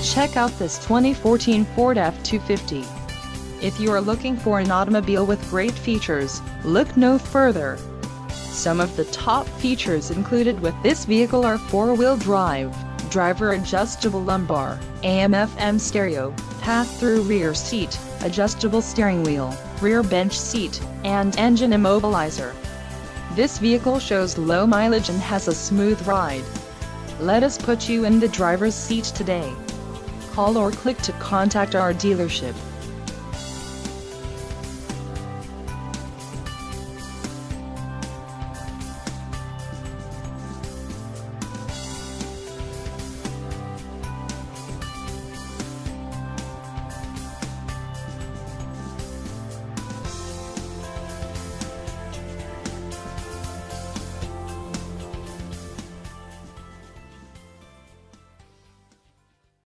Check out this 2014 Ford F-250. If you are looking for an automobile with great features, look no further. Some of the top features included with this vehicle are 4-wheel drive, driver adjustable lumbar, AM/FM stereo, pass-through rear seat, adjustable steering wheel, rear bench seat, and engine immobilizer. This vehicle shows low mileage and has a smooth ride. Let us put you in the driver's seat today. Call or click to contact our dealership.